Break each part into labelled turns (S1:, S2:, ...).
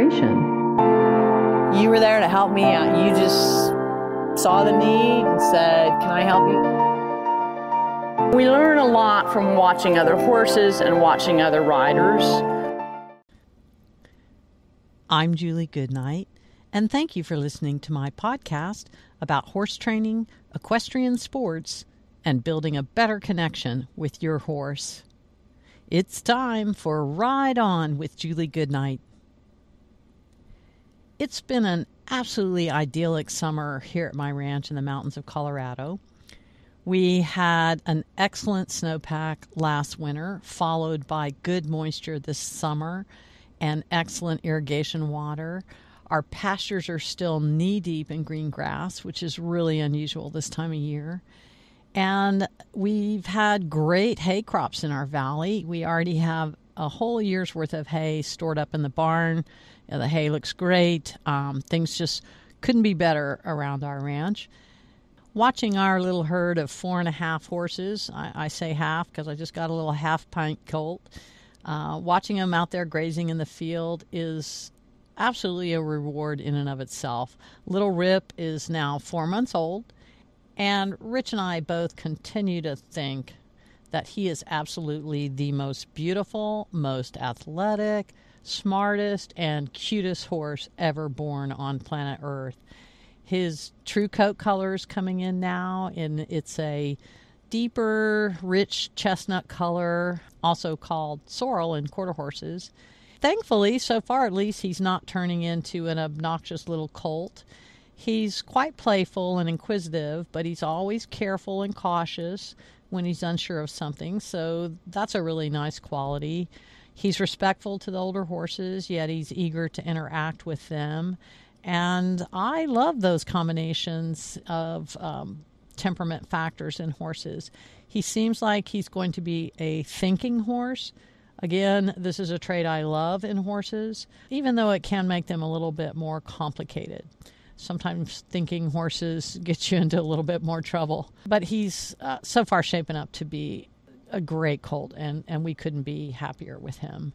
S1: inspiration.
S2: You were there to help me out. You just saw the need and said, "Can I help you?" We learn a lot from watching other horses and watching other riders.
S3: I'm Julie Goodnight, and thank you for listening to my podcast about horse training, equestrian sports, and building a better connection with your horse. It's time for Ride On with Julie Goodnight. It's been an absolutely idyllic summer here at my ranch in the mountains of Colorado. We had an excellent snowpack last winter, followed by good moisture this summer and excellent irrigation water. Our pastures are still knee-deep in green grass, which is really unusual this time of year. And we've had great hay crops in our valley. We already have a whole year's worth of hay stored up in the barn. The hay looks great. Things just couldn't be better around our ranch. Watching our little herd of 4.5 horses, I say half because I just got a little half-pint colt, watching them out there grazing in the field is absolutely a reward in and of itself. Little Rip is now 4 months old, and Rich and I both continue to think that he is absolutely the most beautiful, most athletic, smartest, and cutest horse ever born on planet Earth. His true coat color is coming in now, and it's a deeper, rich chestnut color, also called sorrel in quarter horses. Thankfully, so far at least, he's not turning into an obnoxious little colt. He's quite playful and inquisitive, but he's always careful and cautious when he's unsure of something, so that's a really nice quality. He's respectful to the older horses, yet he's eager to interact with them, and I love those combinations of temperament factors in horses. He seems like he's going to be a thinking horse. Again, this is a trait I love in horses, even though it can make them a little bit more complicated. Sometimes thinking horses get you into a little bit more trouble. But he's so far shaping up to be a great colt, and we couldn't be happier with him.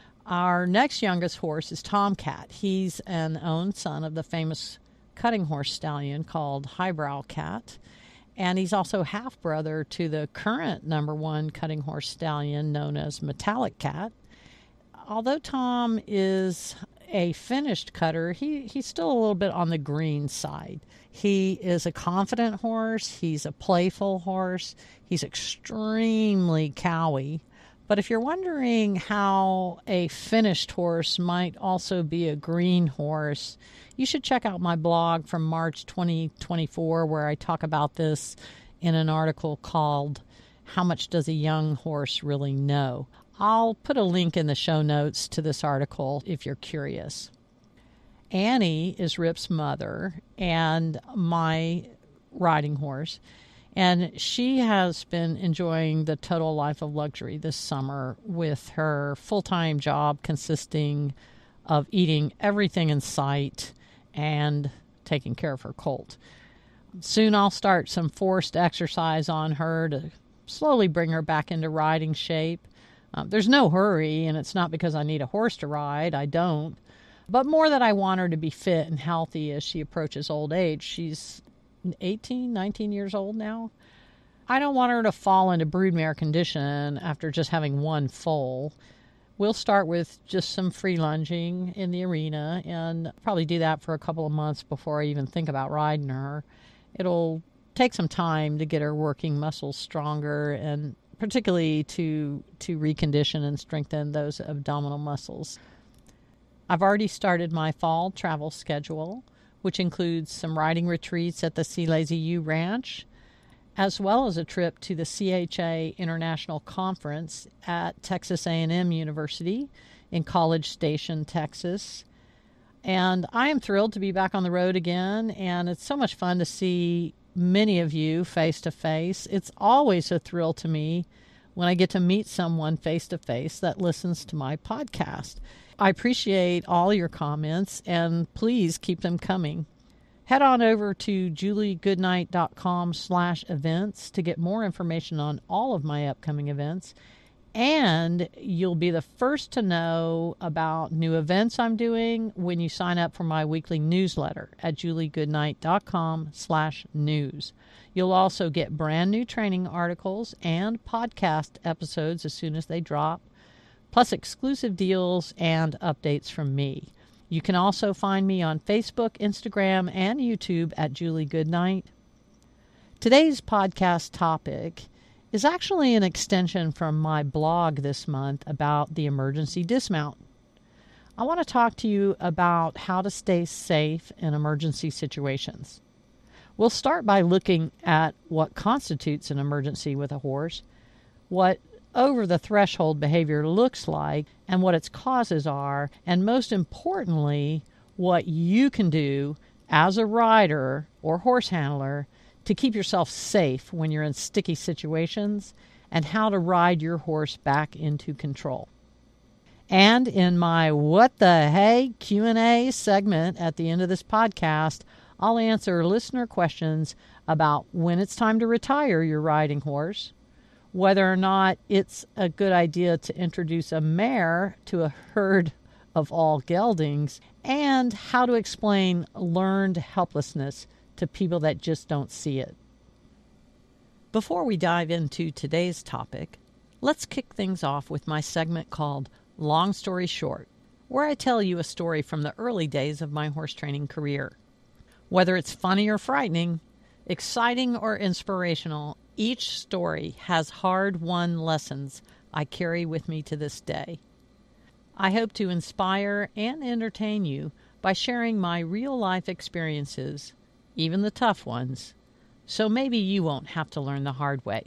S3: Our next youngest horse is Tomcat. He's an own son of the famous cutting horse stallion called Highbrow Cat. And he's also half-brother to the current #1 cutting horse stallion known as Metallic Cat. Although Tom is a finished cutter, he's still a little bit on the green side. He is a confident horse. He's a playful horse. He's extremely cowy. But if you're wondering how a finished horse might also be a green horse, you should check out my blog from March 2024 where I talk about this in an article called How Much Does a Young Horse Really Know? I'll put a link in the show notes to this article if you're curious. Annie is Rip's mother and my riding horse, and she has been enjoying the total life of luxury this summer with her full-time job consisting of eating everything in sight and taking care of her colt. Soon I'll start some forced exercise on her to slowly bring her back into riding shape. There's no hurry, and it's not because I need a horse to ride. I don't. But more that I want her to be fit and healthy as she approaches old age. She's 18, 19 years old now. I don't want her to fall into broodmare condition after just having one foal. We'll start with just some free lunging in the arena and probably do that for a couple of months before I even think about riding her. It'll take some time to get her working muscles stronger and particularly to recondition and strengthen those abdominal muscles. I've already started my fall travel schedule, which includes some riding retreats at the Sea Lazy U Ranch, as well as a trip to the CHA International Conference at Texas A&M University in College Station, Texas. And I am thrilled to be back on the road again, and it's so much fun to see many of you face to face. It's always a thrill to me when I get to meet someone face to face that listens to my podcast. I appreciate all your comments, and please keep them coming. Head on over to juliegoodnight.com/events to get more information on all of my upcoming events And you'll be the first to know about new events I'm doing when you sign up for my weekly newsletter at juliegoodnight.com/news. You'll also get brand new training articles and podcast episodes as soon as they drop, plus exclusive deals and updates from me. You can also find me on Facebook, Instagram, and YouTube at Julie Goodnight. Today's podcast topic is actually an extension from my blog this month about the emergency dismount. I want to talk to you about how to stay safe in emergency situations. We'll start by looking at what constitutes an emergency with a horse, what over-the-threshold behavior looks like, and what its causes are, and most importantly, what you can do as a rider or horse handler to keep yourself safe when you're in sticky situations, and how to ride your horse back into control. And in my What the Hey Q&A segment at the end of this podcast, I'll answer listener questions about when it's time to retire your riding horse, whether or not it's a good idea to introduce a mare to a herd of all geldings, and how to explain learned helplessness to people that just don't see it. Before we dive into today's topic, let's kick things off with my segment called Long Story Short, where I tell you a story from the early days of my horse training career. Whether it's funny or frightening, exciting or inspirational, each story has hard-won lessons I carry with me to this day. I hope to inspire and entertain you by sharing my real-life experiences, even the tough ones, so maybe you won't have to learn the hard way.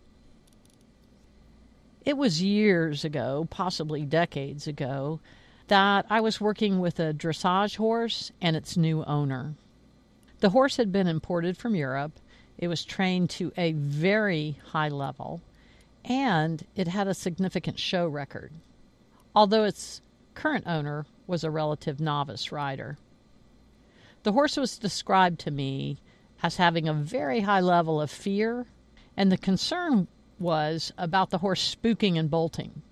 S3: It was years ago, possibly decades ago, that I was working with a dressage horse and its new owner. The horse had been imported from Europe, it was trained to a very high level, and it had a significant show record, although its current owner was a relative novice rider. The horse was described to me as having a very high level of fear, and the concern was about the horse spooking and bolting.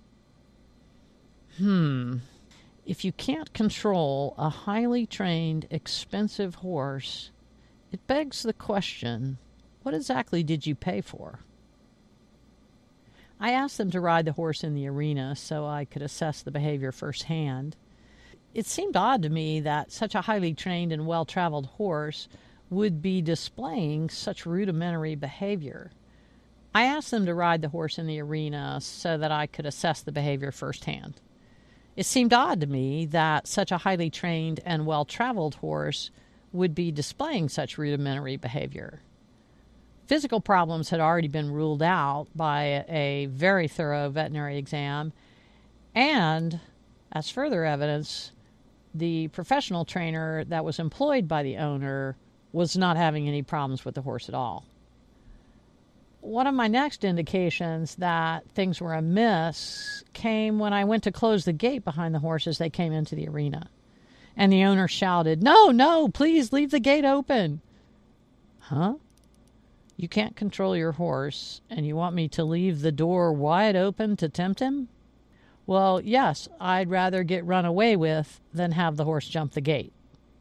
S3: If you can't control a highly trained, expensive horse, it begs the question, what exactly did you pay for? I asked them to ride the horse in the arena so I could assess the behavior firsthand. It seemed odd to me that such a highly trained and well-traveled horse would be displaying such rudimentary behavior. I asked them to ride the horse in the arena so that I could assess the behavior firsthand. It seemed odd to me that such a highly trained and well-traveled horse would be displaying such rudimentary behavior. Physical problems had already been ruled out by a very thorough veterinary exam, and as further evidence, the professional trainer that was employed by the owner was not having any problems with the horse at all. One of my next indications that things were amiss came when I went to close the gate behind the horse as they came into the arena. And the owner shouted, "No, please leave the gate open." Huh? You can't control your horse, and you want me to leave the door wide open to tempt him? Well, yes, I'd rather get run away with than have the horse jump the gate.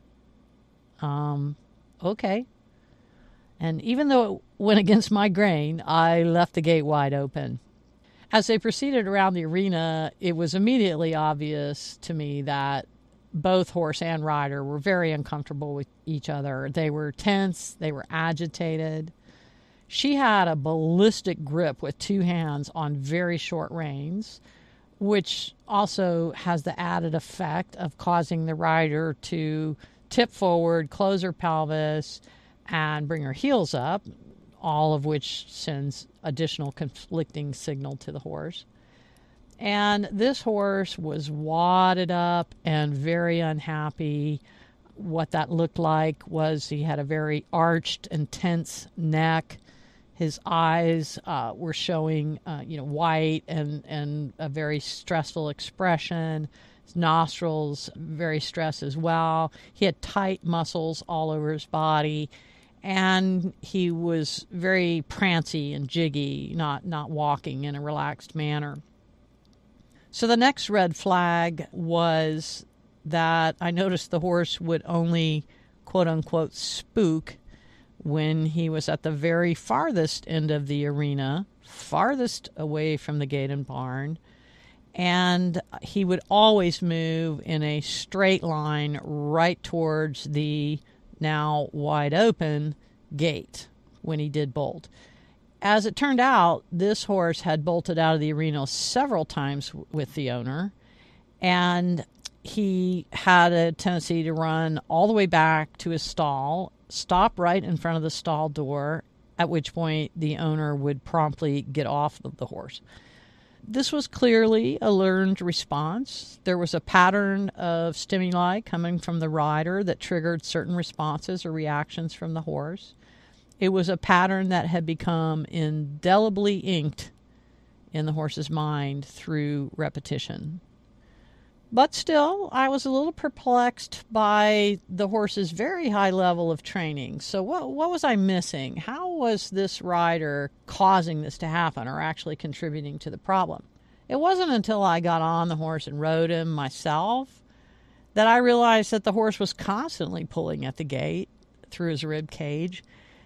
S3: Okay. And even though it went against my grain, I left the gate wide open. As they proceeded around the arena, it was immediately obvious to me that both horse and rider were very uncomfortable with each other. They were tense, they were agitated. She had a ballistic grip with two hands on very short reins, which also has the added effect of causing the rider to tip forward, close her pelvis, and bring her heels up, all of which sends additional conflicting signal to the horse. And this horse was wadded up and very unhappy. What that looked like was he had a very arched and tense neck. His eyes were showing, white and a very stressful expression. His nostrils very stressed as well. He had tight muscles all over his body, and he was very prancy and jiggy, not walking in a relaxed manner. So the next red flag was that I noticed the horse would only, quote unquote, spook when he was at the very farthest end of the arena, farthest away from the gate and barn. And he would always move in a straight line right towards the now wide open gate when he did bolt. As it turned out, this horse had bolted out of the arena several times with the owner, and he had a tendency to run all the way back to his stall, stop right in front of the stall door, at which point the owner would promptly get off of the horse. This was clearly a learned response. There was a pattern of stimuli coming from the rider that triggered certain responses or reactions from the horse. It was a pattern that had become indelibly inked in the horse's mind through repetition. But still, I was a little perplexed by the horse's very high level of training. So what was I missing? How was this rider causing this to happen or actually contributing to the problem? It wasn't until I got on the horse and rode him myself that I realized that the horse was constantly pulling at the gate through his rib cage.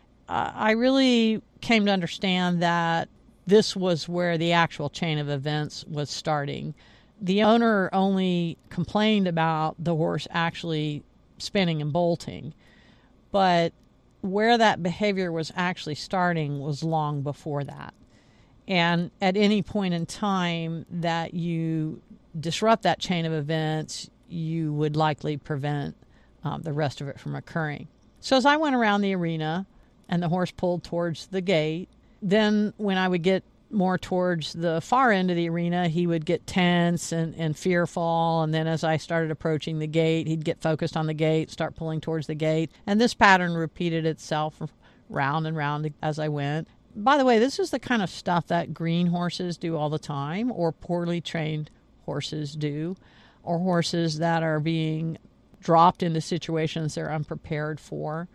S3: I really came to understand that this was where the actual chain of events was starting. The owner only complained about the horse actually spinning and bolting, but where that behavior was actually starting was long before that. And at any point in time that you disrupt that chain of events, you would likely prevent the rest of it from occurring. So as I went around the arena and the horse pulled towards the gate, then when I would get more towards the far end of the arena, he would get tense and fearful. And then as I started approaching the gate, he'd get focused on the gate, start pulling towards the gate. And this pattern repeated itself round and round as I went. By the way, this is the kind of stuff that green horses do all the time, or poorly trained horses do, or horses that are being dropped into situations they're unprepared for.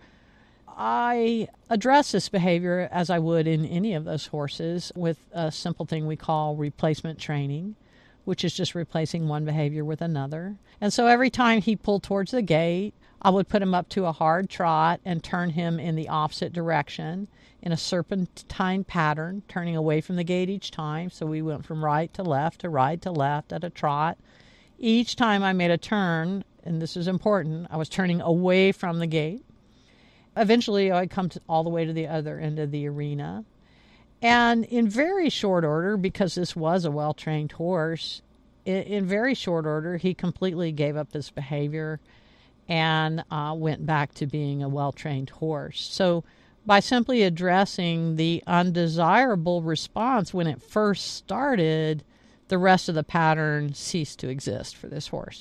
S3: I address this behavior as I would in any of those horses with a simple thing we call replacement training, which is just replacing one behavior with another. And so every time he pulled towards the gate, I would put him up to a hard trot and turn him in the opposite direction in a serpentine pattern, turning away from the gate each time. So we went from right to left at a trot. Each time I made a turn, and this is important, I was turning away from the gate. Eventually, I'd come all the way to the other end of the arena. And in very short order, because this was a well-trained horse, in very short order, he completely gave up this behavior and went back to being a well-trained horse. So by simply addressing the undesirable response when it first started, the rest of the pattern ceased to exist for this horse.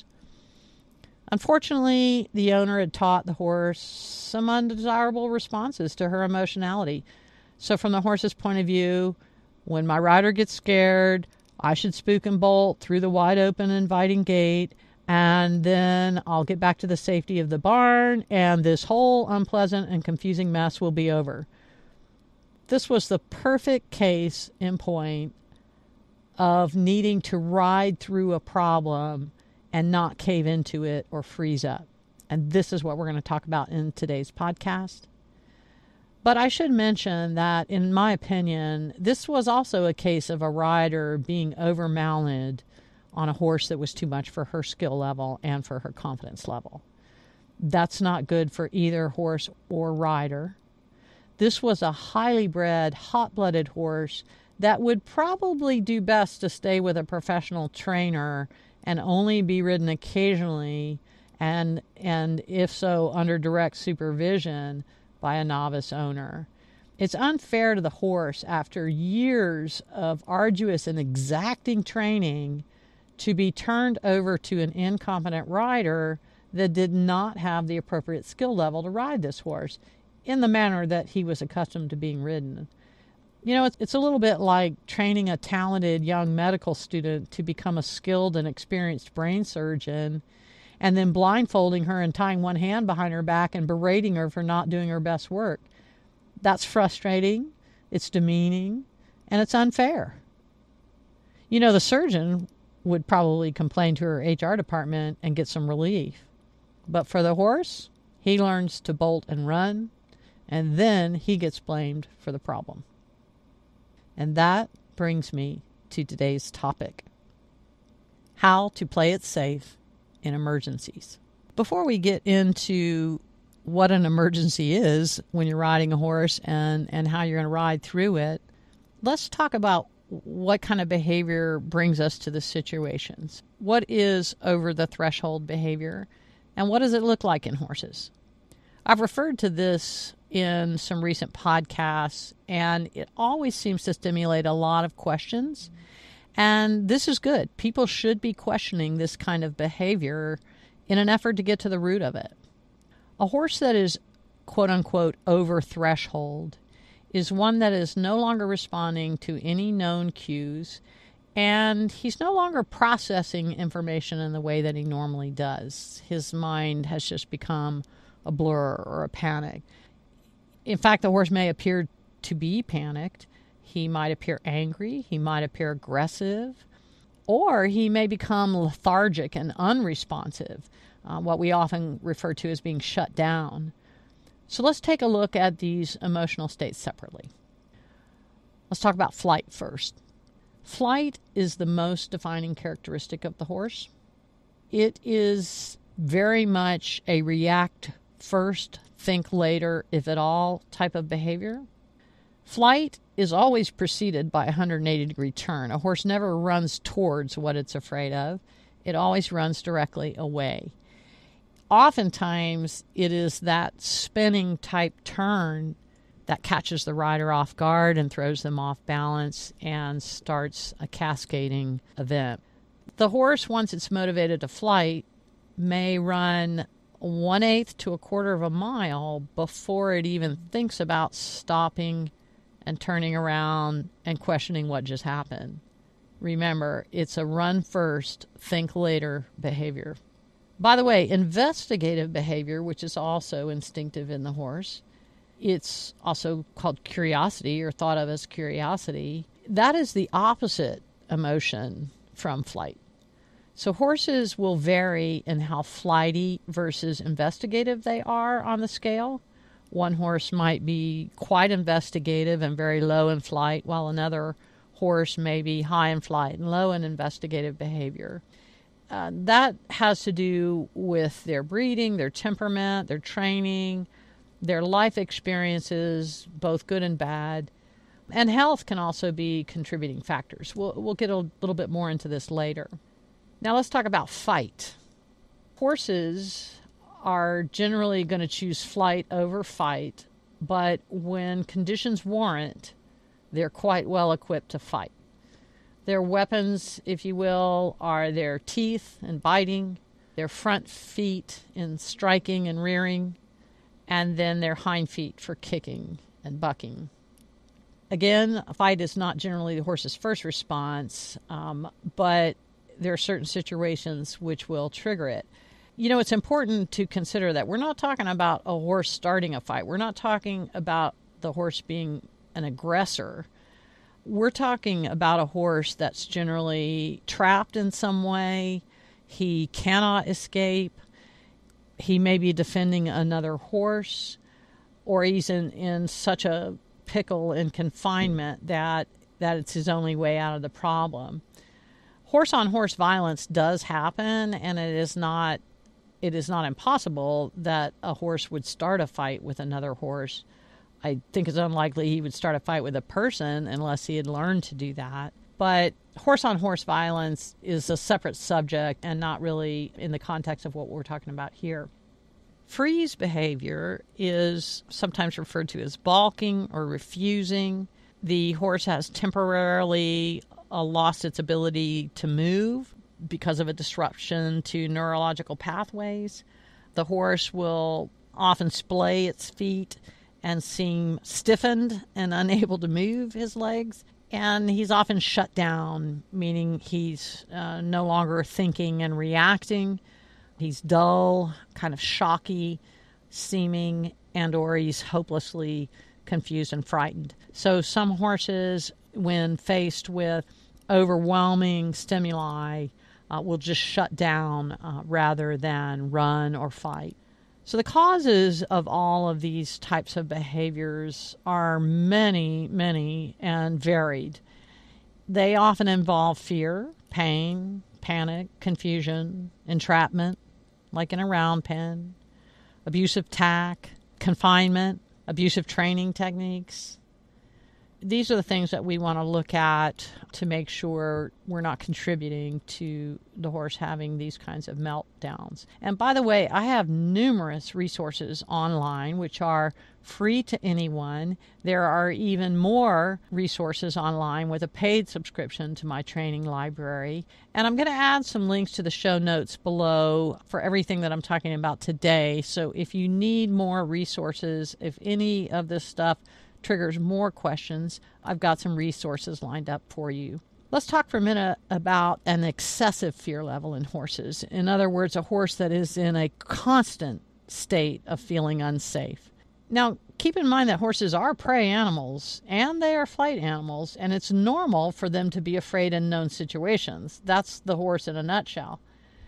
S3: Unfortunately, the owner had taught the horse some undesirable responses to her emotionality. So from the horse's point of view, when my rider gets scared, I should spook and bolt through the wide open inviting gate, and then I'll get back to the safety of the barn, and this whole unpleasant and confusing mess will be over. This was the perfect case in point of needing to ride through a problem and not cave into it or freeze up. And this is what we're going to talk about in today's podcast. But I should mention that, in my opinion, this was also a case of a rider being over-mounted on a horse that was too much for her skill level and for her confidence level. That's not good for either horse or rider. This was a highly bred, hot-blooded horse that would probably do best to stay with a professional trainer and only be ridden occasionally, and if so, under direct supervision by a novice owner. It's unfair to the horse, after years of arduous and exacting training, to be turned over to an incompetent rider that did not have the appropriate skill level to ride this horse in the manner that he was accustomed to being ridden. You know, it's a little bit like training a talented young medical student to become a skilled and experienced brain surgeon, and then blindfolding her and tying one hand behind her back and berating her for not doing her best work. That's frustrating, it's demeaning, and it's unfair. You know, the surgeon would probably complain to her HR department and get some relief. But for the horse, he learns to bolt and run, and then he gets blamed for the problem. And that brings me to today's topic: how to play it safe in emergencies. Before we get into what an emergency is when you're riding a horse and how you're going to ride through it, let's talk about what kind of behavior brings us to the situations. What is over the threshold behavior, and what does it look like in horses? I've referred to this in some recent podcasts, and it always seems to stimulate a lot of questions. And this is good. People should be questioning this kind of behavior in an effort to get to the root of it. A horse that is quote-unquote over threshold is one that is no longer responding to any known cues, and he's no longer processing information in the way that he normally does. His mind has just become a blur or a panic. In fact, the horse may appear to be panicked. He might appear angry. He might appear aggressive. Or he may become lethargic and unresponsive, what we often refer to as being shut down. So let's take a look at these emotional states separately. Let's talk about flight first. Flight is the most defining characteristic of the horse. It is very much a react first, think later, if at all, type of behavior. Flight is always preceded by a 180-degree turn. A horse never runs towards what it's afraid of. It always runs directly away. Oftentimes, it is that spinning type turn that catches the rider off guard and throws them off balance and starts a cascading event. The horse, once it's motivated to flight, may run 1/8 to 1/4 of a mile before it even thinks about stopping and turning around and questioning what just happened. Remember, it's a run first, think later behavior. By the way, investigative behavior, which is also instinctive in the horse, it's also called curiosity or thought of as curiosity. That is the opposite emotion from flight. So horses will vary in how flighty versus investigative they are on the scale. One horse might be quite investigative and very low in flight, while another horse may be high in flight and low in investigative behavior. That has to do with their breeding, their temperament, their training, their life experiences, both good and bad. And health can also be contributing factors. We'll get a little bit more into this later. Now let's talk about fight. Horses are generally going to choose flight over fight, but when conditions warrant, they're quite well equipped to fight. Their weapons, if you will, are their teeth and biting, their front feet in striking and rearing, and then their hind feet for kicking and bucking. Again, a fight is not generally the horse's first response, but there are certain situations which will trigger it. You know, it's important to consider that we're not talking about a horse starting a fight. We're not talking about the horse being an aggressor. We're talking about a horse that's generally trapped in some way. He cannot escape. He may be defending another horse, or he's in such a pickle and confinement that it's his only way out of the problem. Horse-on-horse violence does happen, and it is not impossible that a horse would start a fight with another horse. I think it's unlikely he would start a fight with a person unless he had learned to do that. But horse-on-horse violence is a separate subject and not really in the context of what we're talking about here. Freeze behavior is sometimes referred to as balking or refusing. The horse has temporarily lost its ability to move because of a disruption to neurological pathways. The horse will often splay its feet and seem stiffened and unable to move his legs. And he's often shut down, meaning he's no longer thinking and reacting. He's dull, kind of shocky seeming, and or he's hopelessly confused and frightened. So some horses, when faced with overwhelming stimuli will just shut down rather than run or fight. So the causes of all of these types of behaviors are many, many, and varied. They often involve fear, pain, panic, confusion, entrapment, like in a round pen, abusive tack, confinement, abusive training techniques. These are the things that we want to look at to make sure we're not contributing to the horse having these kinds of meltdowns. And by the way, I have numerous resources online which are free to anyone. There are even more resources online with a paid subscription to my training library. And I'm going to add some links to the show notes below for everything that I'm talking about today. So if you need more resources, if any of this stuff triggers more questions, I've got some resources lined up for you. Let's talk for a minute about an excessive fear level in horses. In other words, a horse that is in a constant state of feeling unsafe. Now, keep in mind that horses are prey animals and they are flight animals, and it's normal for them to be afraid in known situations. That's the horse in a nutshell.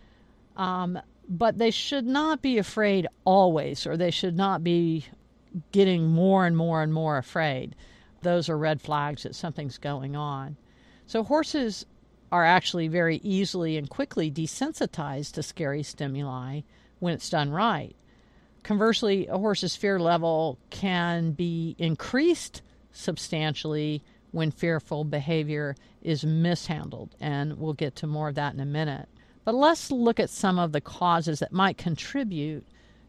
S3: But they should not be afraid always, or they should not be getting more and more and more afraid. Those are red flags that something's going on. So horses are actually very easily and quickly desensitized to scary stimuli when it's done right. Conversely, a horse's fear level can be increased substantially when fearful behavior is mishandled, and we'll get to more of that in a minute. But let's look at some of the causes that might contribute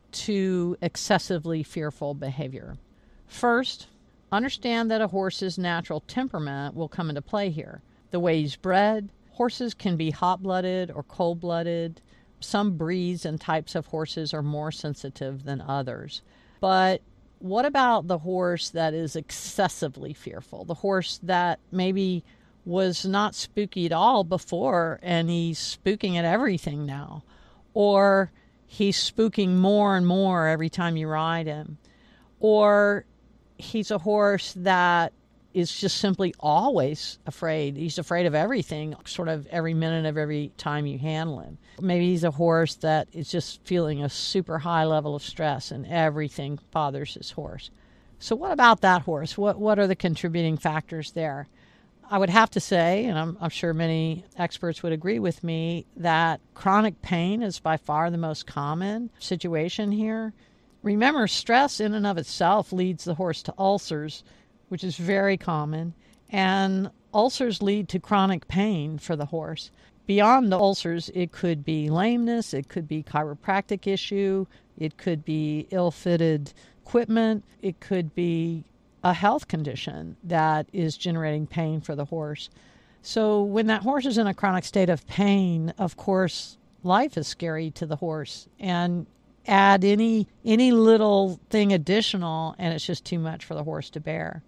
S3: to excessively fearful behavior. First, understand that a horse's natural temperament will come into play here. The way he's bred, horses can be hot-blooded or cold-blooded. Some breeds and types of horses are more sensitive than others. But what about the horse that is excessively fearful? The horse that maybe was not spooky at all before and he's spooking at everything now. Or he's spooking more and more every time you ride him. Or he's a horse that is just simply always afraid. He's afraid of everything, sort of every minute of every time you handle him. Maybe he's a horse that is just feeling a super high level of stress and everything bothers his horse. So what about that horse? What are the contributing factors there? I would have to say, and I'm sure many experts would agree with me, that chronic pain is by far the most common situation here. Remember, stress in and of itself leads the horse to ulcers, which is very common, and ulcers lead to chronic pain for the horse. Beyond the ulcers, it could be lameness, it could be chiropractic issue, it could be ill-fitted equipment, it could be a health condition that is generating pain for the horse. So when that horse is in a chronic state of pain, of course, life is scary to the horse. And add any little thing additional, and it's just too much for the horse to bear.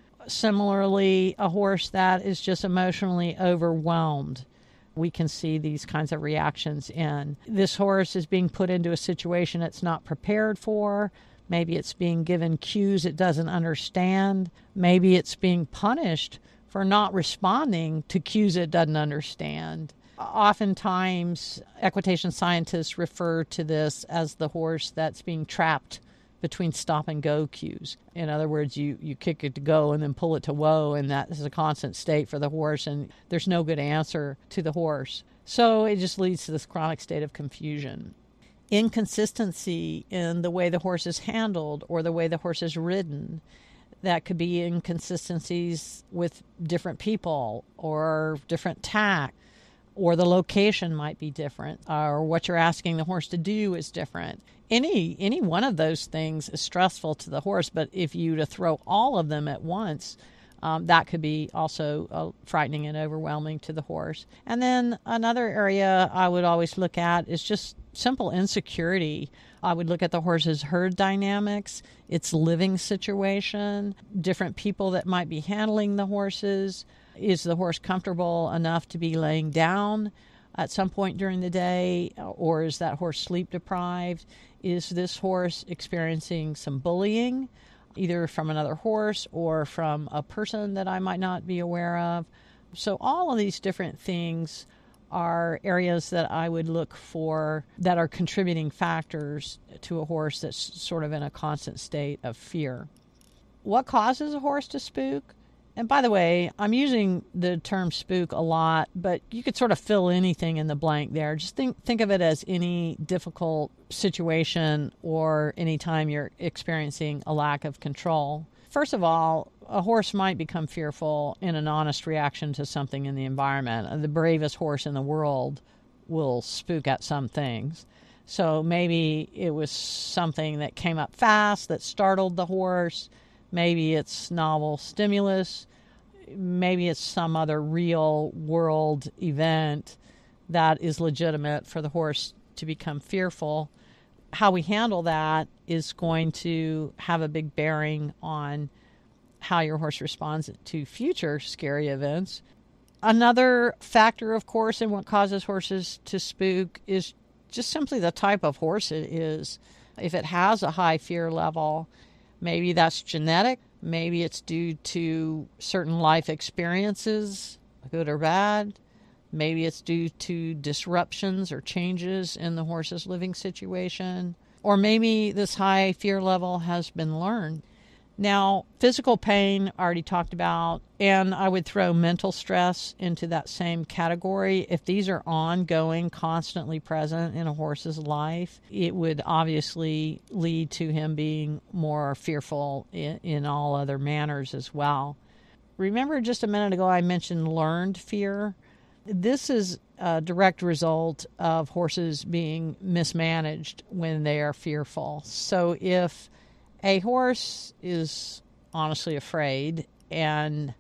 S3: Similarly, a horse that is just emotionally overwhelmed, we can see these kinds of reactions in. This horse is being put into a situation it's not prepared for. Maybe it's being given cues it doesn't understand. Maybe it's being punished for not responding to cues it doesn't understand. Oftentimes, equitation scientists refer to this as the horse that's being trapped between stop and go cues. In other words, you kick it to go and then pull it to whoa, and that is a constant state for the horse, and there's no good answer to the horse. So it just leads to this chronic state of confusion. Inconsistency in the way the horse is handled or the way the horse is ridden. That could be inconsistencies with different people or different tack, or the location might be different, or what you're asking the horse to do is different. Any one of those things is stressful to the horse, but if you to throw all of them at once, that could be also frightening and overwhelming to the horse. And then another area I would always look at is just simple insecurity. I would look at the horse's herd dynamics, its living situation, different people that might be handling the horses. Is the horse comfortable enough to be laying down at some point during the day, or is that horse sleep deprived? Is this horse experiencing some bullying, either from another horse or from a person that I might not be aware of? So all of these different things are areas that I would look for that are contributing factors to a horse that's sort of in a constant state of fear. What causes a horse to spook? And by the way, I'm using the term spook a lot, but you could sort of fill anything in the blank there. Just think of it as any difficult situation or any time you're experiencing a lack of control. First of all, a horse might become fearful in an honest reaction to something in the environment. The bravest horse in the world will spook at some things. So maybe it was something that came up fast that startled the horse. Maybe it's novel stimulus. Maybe it's some other real world event that is legitimate for the horse to become fearful. How we handle that is going to have a big bearing on how your horse responds to future scary events. Another factor, of course, in what causes horses to spook is just simply the type of horse it is. If it has a high fear level, maybe that's genetic. Maybe it's due to certain life experiences, good or bad. Maybe it's due to disruptions or changes in the horse's living situation. Or maybe this high fear level has been learned. Now, physical pain, I already talked about, and I would throw mental stress into that same category. If these are ongoing, constantly present in a horse's life, it would obviously lead to him being more fearful in all other manners as well. Remember just a minute ago I mentioned learned fear? This is a direct result of horses being mismanaged when they are fearful. So if a horse is honestly afraid, and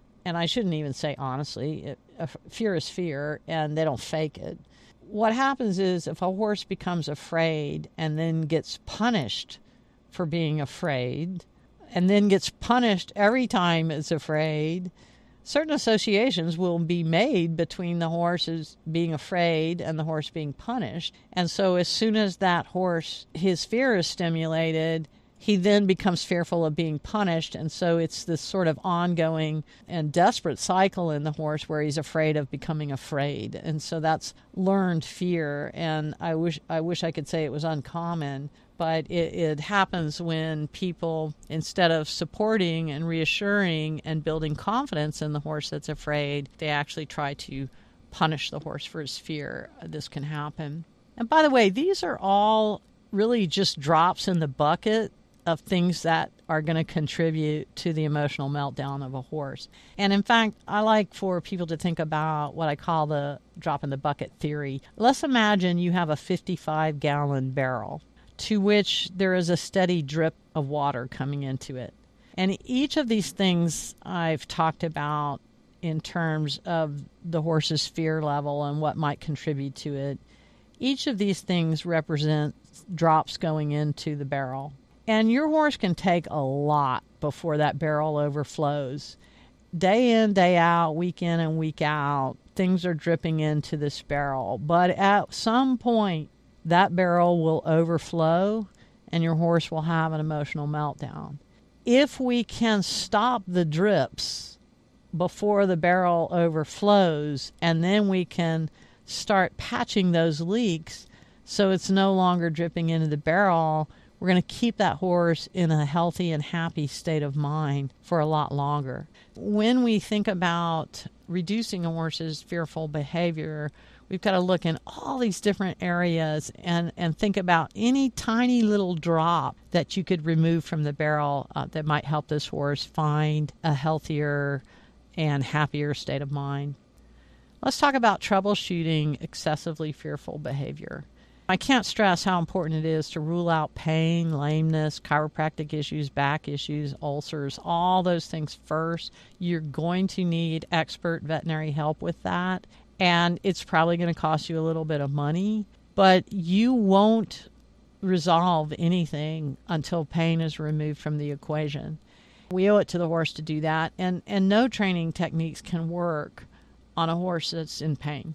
S3: I shouldn't even say honestly, fear is fear, and they don't fake it. What happens is if a horse becomes afraid and then gets punished for being afraid, and then gets punished every time it's afraid, certain associations will be made between the horses being afraid and the horse being punished. And so as soon as that horse, his fear is stimulated, he then becomes fearful of being punished. And so it's this sort of ongoing and desperate cycle in the horse where he's afraid of becoming afraid. And so that's learned fear. And I wish I could say it was uncommon, but it happens when people, instead of supporting and reassuring and building confidence in the horse that's afraid, they actually try to punish the horse for his fear. This can happen. And by the way, these are all really just drops in the bucket of things that are going to contribute to the emotional meltdown of a horse. And in fact, I like for people to think about what I call the drop in the bucket theory. Let's imagine you have a 55-gallon barrel to which there is a steady drip of water coming into it. And each of these things I've talked about in terms of the horse's fear level and what might contribute to it, each of these things represent drops going into the barrel. And your horse can take a lot before that barrel overflows. Day in, day out, week in and week out, things are dripping into this barrel. But at some point, that barrel will overflow and your horse will have an emotional meltdown. If we can stop the drips before the barrel overflows, and then we can start patching those leaks so it's no longer dripping into the barrel, we're going to keep that horse in a healthy and happy state of mind for a lot longer. When we think about reducing a horse's fearful behavior, we've got to look in all these different areas and think about any tiny little drop that you could remove from the barrel that might help this horse find a healthier and happier state of mind. Let's talk about troubleshooting excessively fearful behavior. I can't stress how important it is to rule out pain, lameness, chiropractic issues, back issues, ulcers, all those things first. You're going to need expert veterinary help with that, and it's probably going to cost you a little bit of money, but you won't resolve anything until pain is removed from the equation. We owe it to the horse to do that, and no training techniques can work on a horse that's in pain.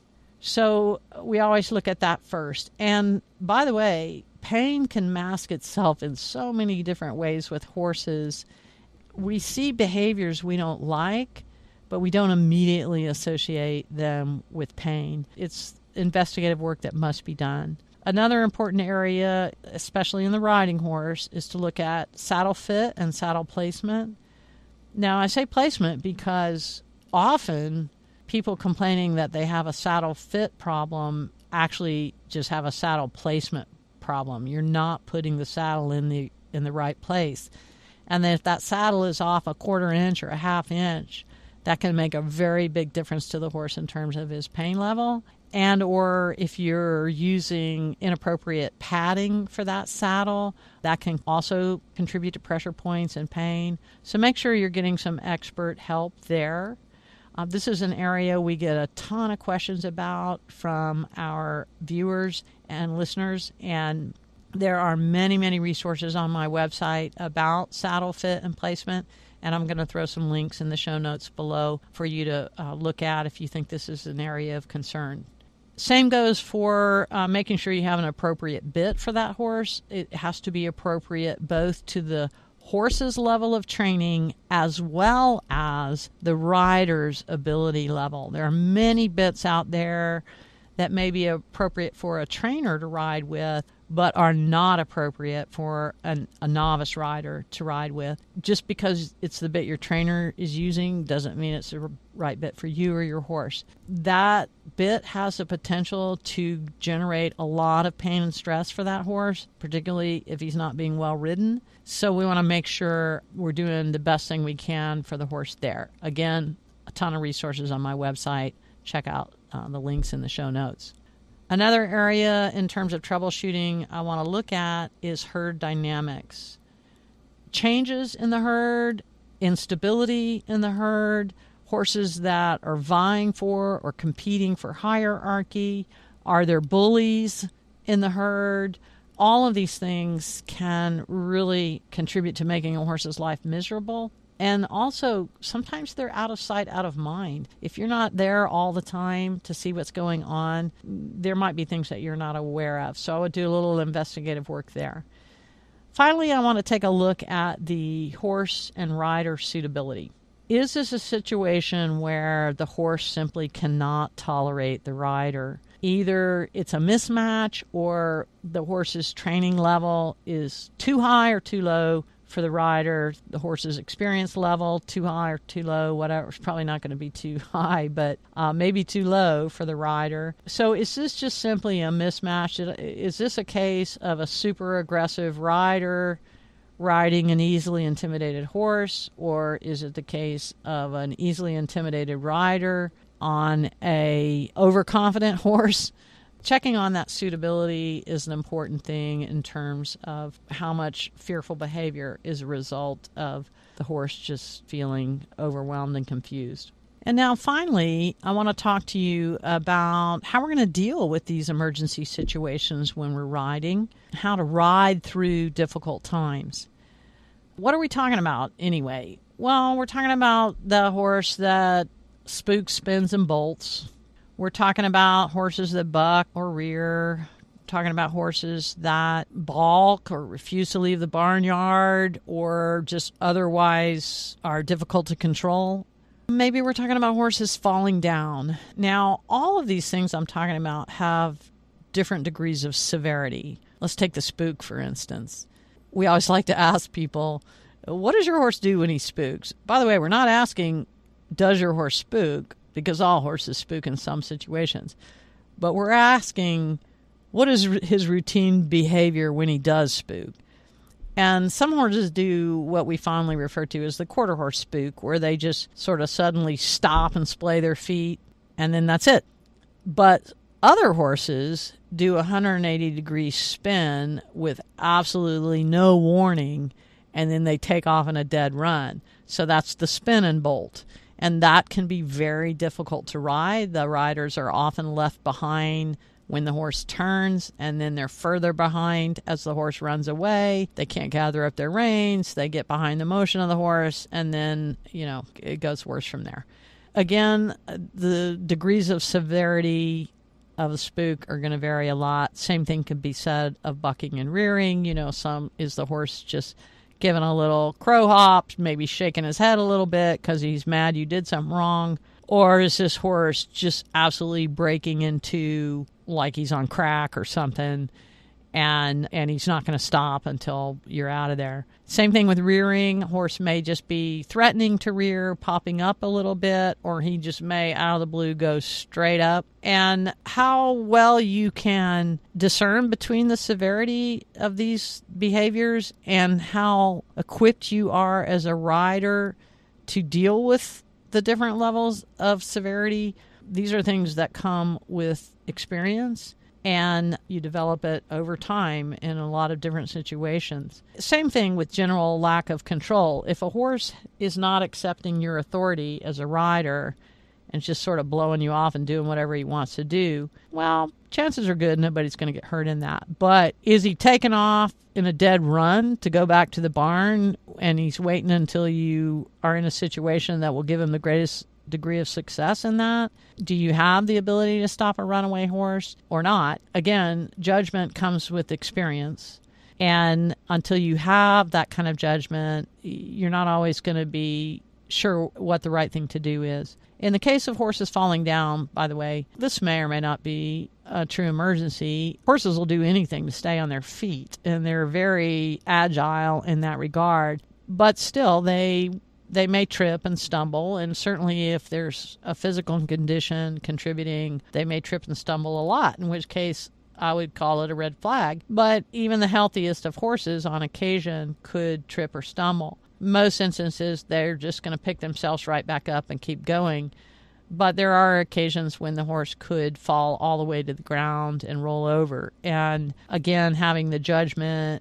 S3: So we always look at that first. And by the way, pain can mask itself in so many different ways with horses. We see behaviors we don't like, but we don't immediately associate them with pain. It's investigative work that must be done. Another important area, especially in the riding horse, is to look at saddle fit and saddle placement. Now, I say placement because often people complaining that they have a saddle fit problem actually just have a saddle placement problem. You're not putting the saddle in the right place. And then if that saddle is off a 1/4 inch or a 1/2 inch, that can make a very big difference to the horse in terms of his pain level. And or if you're using inappropriate padding for that saddle, that can also contribute to pressure points and pain. So make sure you're getting some expert help there. This is an area we get a ton of questions about from our viewers and listeners, and there are many, many resources on my website about saddle fit and placement, and I'm going to throw some links in the show notes below for you to look at if you think this is an area of concern. Same goes for making sure you have an appropriate bit for that horse. It has to be appropriate both to the horse's level of training as well as the rider's ability level. There are many bits out there that may be appropriate for a trainer to ride with, but are not appropriate for a novice rider to ride with. Just because it's the bit your trainer is using doesn't mean it's the right bit for you or your horse. That bit has the potential to generate a lot of pain and stress for that horse, particularly if he's not being well ridden. So we want to make sure we're doing the best thing we can for the horse there. Again, a ton of resources on my website. Check out the links in the show notes. Another area in terms of troubleshooting I want to look at is herd dynamics. Changes in the herd, instability in the herd, horses that are vying for or competing for hierarchy. Are there bullies in the herd? All of these things can really contribute to making a horse's life miserable. And also, sometimes they're out of sight, out of mind. If you're not there all the time to see what's going on, there might be things that you're not aware of. So I would do a little investigative work there. Finally, I want to take a look at the horse and rider suitability. Is this a situation where the horse simply cannot tolerate the rider? Either it's a mismatch or the horse's training level is too high or too low for the rider, the horse's experience level, too high or too low, whatever. It's probably not going to be too high, but maybe too low for the rider. So is this just simply a mismatch? Is this a case of a super aggressive rider riding an easily intimidated horse, or is it the case of an easily intimidated rider on a overconfident horse? Checking on that suitability is an important thing in terms of how much fearful behavior is a result of the horse just feeling overwhelmed and confused. And now finally, I want to talk to you about how we're going to deal with these emergency situations when we're riding, how to ride through difficult times. What are we talking about anyway? Well, we're talking about the horse that spooks, spins, and bolts. We're talking about horses that buck or rear. We're talking about horses that balk or refuse to leave the barnyard or just otherwise are difficult to control. Maybe we're talking about horses falling down. Now, all of these things I'm talking about have different degrees of severity. Let's take the spook, for instance. We always like to ask people, what does your horse do when he spooks? By the way, we're not asking, does your horse spook? Because all horses spook in some situations. But we're asking, what is his routine behavior when he does spook? And some horses do what we fondly refer to as the quarter horse spook, where they just sort of suddenly stop and splay their feet, and then that's it. But other horses do a 180-degree spin with absolutely no warning, and then they take off in a dead run. So that's the spin and bolt. And that can be very difficult to ride. The riders are often left behind when the horse turns, and then they're further behind as the horse runs away. They can't gather up their reins. They get behind the motion of the horse, and then, it goes worse from there. Again, the degrees of severity of a spook are going to vary a lot. Same thing can be said of bucking and rearing. Some is the horse just giving a little crow hop, maybe shaking his head a little bit because he's mad you did something wrong? Or is this horse just absolutely breaking into like he's on crack or something, and he's not going to stop until you're out of there? Same thing with rearing. Horse may just be threatening to rear, popping up a little bit, or he just may out of the blue go straight up. And how well you can discern between the severity of these behaviors and how equipped you are as a rider to deal with the different levels of severity. These are things that come with experience, and you develop it over time in a lot of different situations. Same thing with general lack of control. If a horse is not accepting your authority as a rider and just sort of blowing you off and doing whatever he wants to do, well, chances are good nobody's going to get hurt in that. But is he taking off in a dead run to go back to the barn, and he's waiting until you are in a situation that will give him the greatest degree of success in that? Do you have the ability to stop a runaway horse or not? Again, judgment comes with experience. And until you have that kind of judgment, you're not always going to be sure what the right thing to do is. In the case of horses falling down, by the way, this may or may not be a true emergency. Horses will do anything to stay on their feet, and they're very agile in that regard. But still, they may trip and stumble, and certainly if there's a physical condition contributing, they may trip and stumble a lot, in which case I would call it a red flag. But even the healthiest of horses on occasion could trip or stumble. Most instances, they're just going to pick themselves right back up and keep going. But there are occasions when the horse could fall all the way to the ground and roll over. And again, having the judgment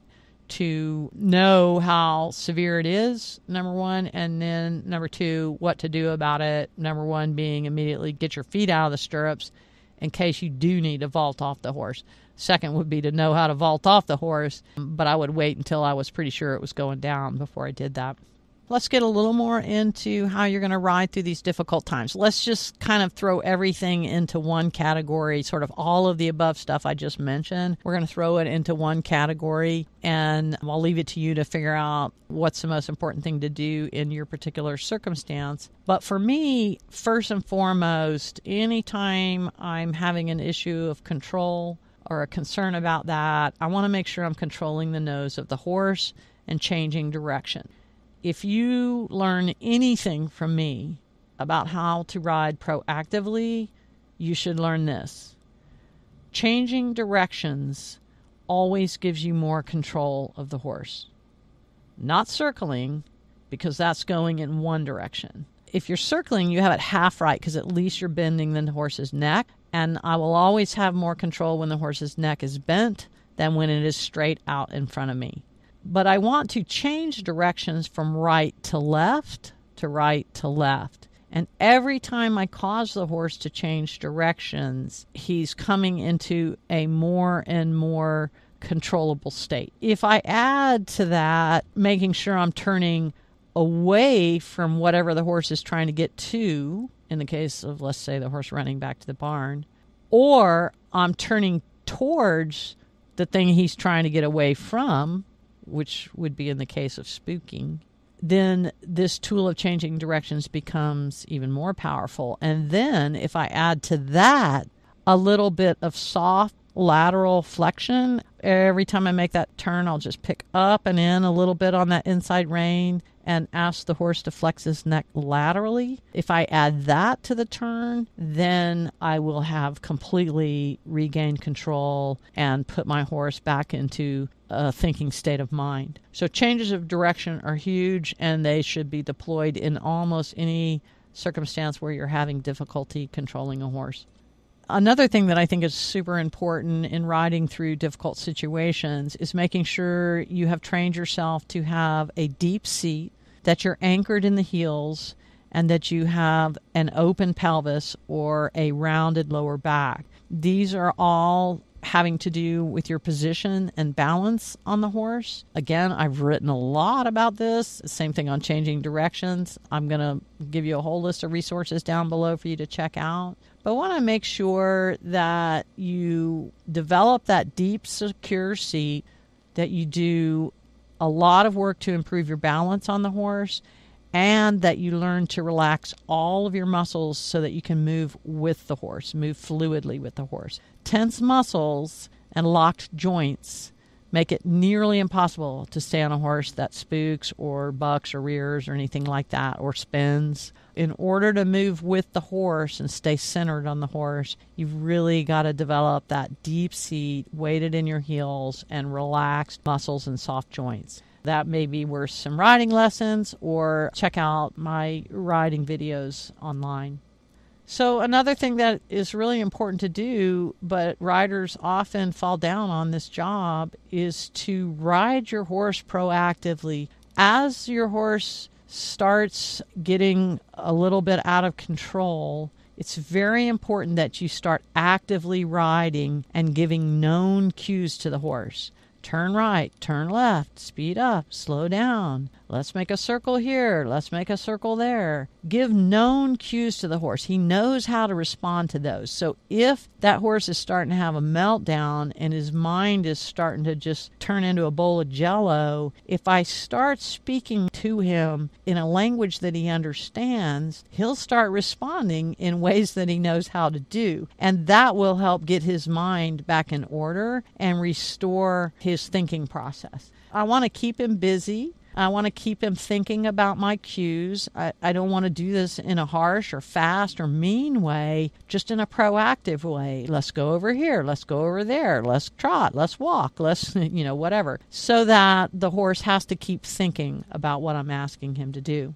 S3: to know how severe it is, number one, and then number two, what to do about it. Number one being immediately get your feet out of the stirrups in case you do need to vault off the horse. Second would be to know how to vault off the horse, but I would wait until I was pretty sure it was going down before I did that. Let's get a little more into how you're going to ride through these difficult times. Let's just kind of throw everything into one category, sort of all of the above stuff I just mentioned. We're going to throw it into one category, and I'll leave it to you to figure out what's the most important thing to do in your particular circumstance. But for me, first and foremost, anytime I'm having an issue of control or a concern about that, I want to make sure I'm controlling the nose of the horse and changing direction. If you learn anything from me about how to ride proactively, you should learn this. Changing directions always gives you more control of the horse. Not circling, because that's going in one direction. If you're circling, you have it half right, because at least you're bending the horse's neck. And I will always have more control when the horse's neck is bent than when it is straight out in front of me. But I want to change directions from right to left to right to left. And every time I cause the horse to change directions, he's coming into a more and more controllable state. If I add to that, making sure I'm turning away from whatever the horse is trying to get to, in the case of, let's say, the horse running back to the barn, or I'm turning towards the thing he's trying to get away from, which would be in the case of spooking, then this tool of changing directions becomes even more powerful. And then if I add to that a little bit of soft lateral flexion, every time I make that turn, I'll just pick up and in a little bit on that inside rein and ask the horse to flex his neck laterally. If I add that to the turn, then I will have completely regained control and put my horse back into a thinking state of mind. So changes of direction are huge, and they should be deployed in almost any circumstance where you're having difficulty controlling a horse. Another thing that I think is super important in riding through difficult situations is making sure you have trained yourself to have a deep seat, that you're anchored in the heels, and that you have an open pelvis or a rounded lower back. These are all having to do with your position and balance on the horse. Again, I've written a lot about this. Same thing on changing directions. I'm going to give you a whole list of resources down below for you to check out. But I want to make sure that you develop that deep, secure seat, that you do a lot of work to improve your balance on the horse, and that you learn to relax all of your muscles so that you can move with the horse, move fluidly with the horse. Tense muscles and locked joints make it nearly impossible to stay on a horse that spooks or bucks or rears or anything like that, or spins. In order to move with the horse and stay centered on the horse, you've really got to develop that deep seat, weighted in your heels, and relaxed muscles and soft joints. That may be worth some riding lessons, or check out my riding videos online. So another thing that is really important to do, but riders often fall down on this job, is to ride your horse proactively. As your horse starts getting a little bit out of control, it's very important that you start actively riding and giving known cues to the horse. Turn right, turn left, speed up, slow down. Let's make a circle here. Let's make a circle there. Give known cues to the horse. He knows how to respond to those. So if that horse is starting to have a meltdown and his mind is starting to just turn into a bowl of jello, if I start speaking to him in a language that he understands, he'll start responding in ways that he knows how to do. And that will help get his mind back in order and restore his thinking process. I want to keep him busy. I want to keep him thinking about my cues. I don't want to do this in a harsh or fast or mean way, just in a proactive way. Let's go over here. Let's go over there. Let's trot. Let's walk. Let's, whatever. So that the horse has to keep thinking about what I'm asking him to do.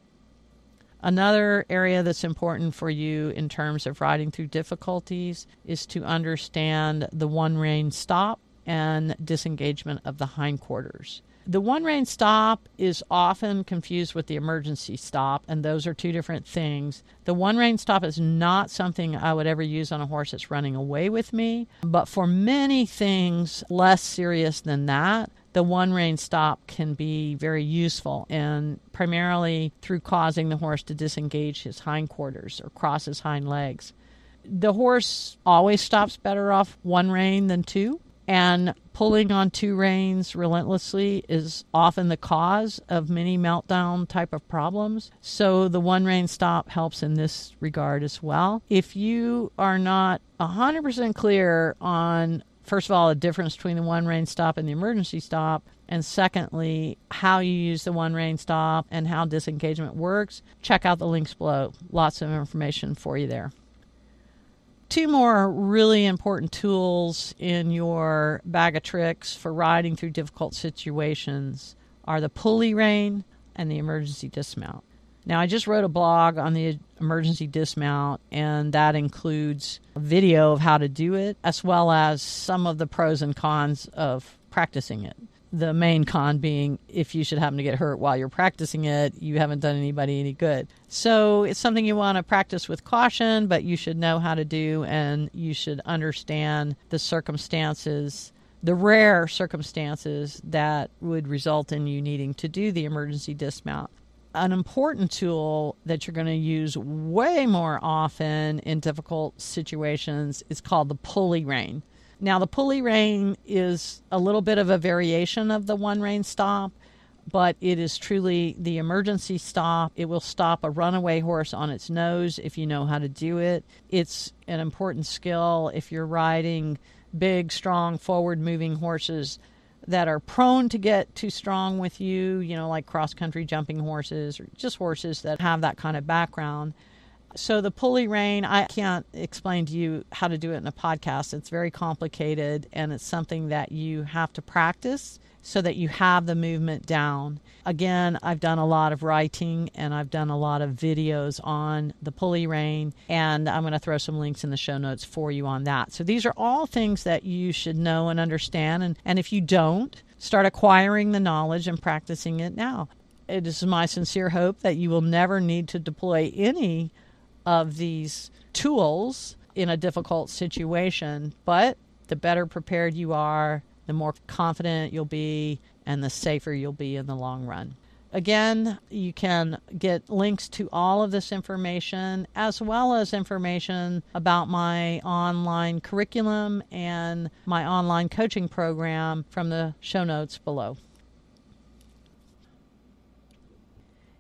S3: Another area that's important for you in terms of riding through difficulties is to understand the one rein stop and disengagement of the hindquarters. The one rein stop is often confused with the emergency stop, and those are two different things. The one rein stop is not something I would ever use on a horse that's running away with me, but for many things less serious than that, the one rein stop can be very useful, and primarily through causing the horse to disengage his hindquarters or cross his hind legs. The horse always stops better off one rein than two. And pulling on two reins relentlessly is often the cause of many meltdown type of problems. So the one rein stop helps in this regard as well. If you are not 100% clear on, first of all, the difference between the one rein stop and the emergency stop, and secondly, how you use the one rein stop and how disengagement works, check out the links below. Lots of information for you there. Two more really important tools in your bag of tricks for riding through difficult situations are the Pulley Rein and the emergency dismount. Now, I just wrote a blog on the emergency dismount, and that includes a video of how to do it, as well as some of the pros and cons of practicing it. The main con being, if you should happen to get hurt while you're practicing it, you haven't done anybody any good. So it's something you want to practice with caution, but you should know how to do, and you should understand the circumstances, the rare circumstances that would result in you needing to do the emergency dismount. An important tool that you're going to use way more often in difficult situations is called the Pulley Rein. Now, the Pulley Rein is a little bit of a variation of the one rein stop, but it is truly the emergency stop. It will stop a runaway horse on its nose if you know how to do it. It's an important skill if you're riding big, strong, forward-moving horses that are prone to get too strong with you, like cross-country jumping horses or just horses that have that kind of background. So the Pulley Rein, I can't explain to you how to do it in a podcast. It's very complicated, and it's something that you have to practice so that you have the movement down. Again, I've done a lot of writing, and I've done a lot of videos on the Pulley Rein, and I'm going to throw some links in the show notes for you on that. So these are all things that you should know and understand, and if you don't, start acquiring the knowledge and practicing it now. It is my sincere hope that you will never need to deploy any of these tools in a difficult situation, but the better prepared you are, the more confident you'll be, and the safer you'll be in the long run. Again, you can get links to all of this information, as well as information about my online curriculum and my online coaching program from the show notes below.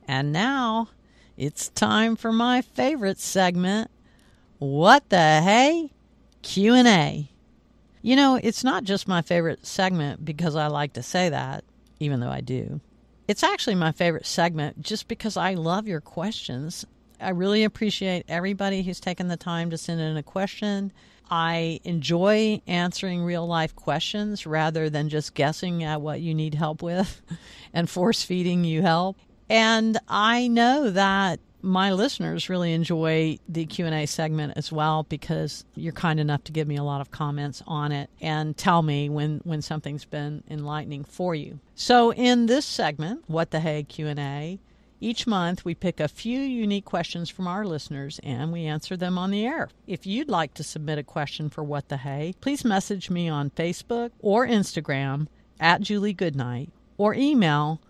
S3: And now it's time for my favorite segment, What the Hey? Q&A. You know, it's not just my favorite segment because I like to say that, even though I do. It's actually my favorite segment just because I love your questions. I really appreciate everybody who's taken the time to send in a question. I enjoy answering real-life questions rather than just guessing at what you need help with and force-feeding you help. And I know that my listeners really enjoy the Q&A segment as well because you're kind enough to give me a lot of comments on it and tell me when something's been enlightening for you. So in this segment, What the Hey Q&A, each month we pick a few unique questions from our listeners and we answer them on the air. If you'd like to submit a question for What the Hey, please message me on Facebook or Instagram at Julie Goodnight or email